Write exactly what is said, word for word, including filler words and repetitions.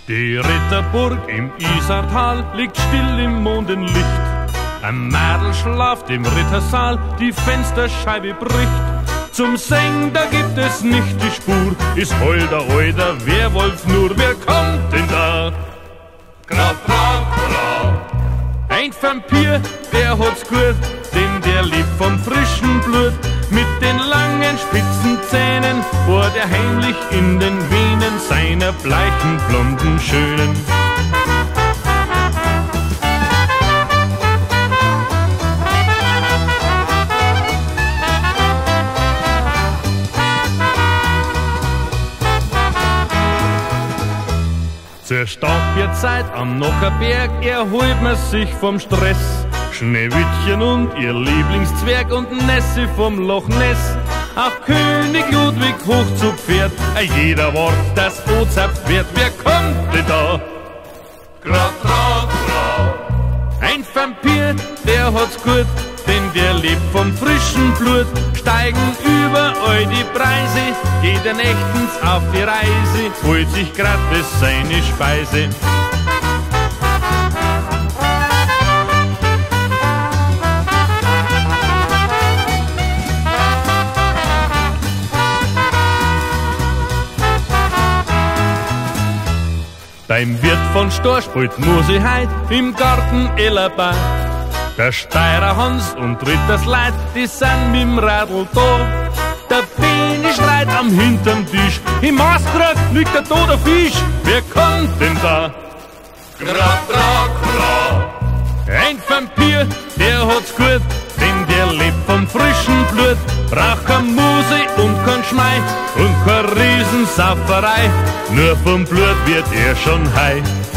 Die Ritterburg im Isartal liegt still im Mondenlicht. Ein Mädel schlaft im Rittersaal, die Fensterscheibe bricht. Zum Seng, da gibt es nicht die Spur, ist heul der alter Werwolf nur. Wer kommt denn da? Graf, graf, graf. Ein Vampir, der hat's gut, denn der lebt vom frischen Blut. Mit den langen spitzen Zähnen bohrt er heimlich in den Venen seiner bleichen, blonden Schönen. Zur Stadtbierzeit am Nockerberg erholt man sich vom Stress. Schneewittchen und ihr Lieblingszwerg und Nessie vom Loch Ness. Auch König Ludwig hoch zu Pferd, jeder Wort, das ozapft wird. Wer kommt denn da? Graf, graf, graf. Ein Vampir, der hat's gut, denn der lebt vom frischen Blut. Steigen überall die Preise, geht er nächtens auf die Reise, holt sich gratis seine Speise. Beim Wirt von Stor spielt Musi heut im Garten Ellerbar. Der Steirer Hans und Ritters Leid, die sind mit'm Radl da. Der Beni schreit am hinterm Tisch, im Maßkrag liegt der toter Fisch. Wer kommt denn da? Graf, graf, graf. Ein Vampir, der hat's gut, denn der lebt vom frischen Blut. Braucht kein Muse und kein Schmei und keine Riesensauferei, nur vom Blut wird er schon high.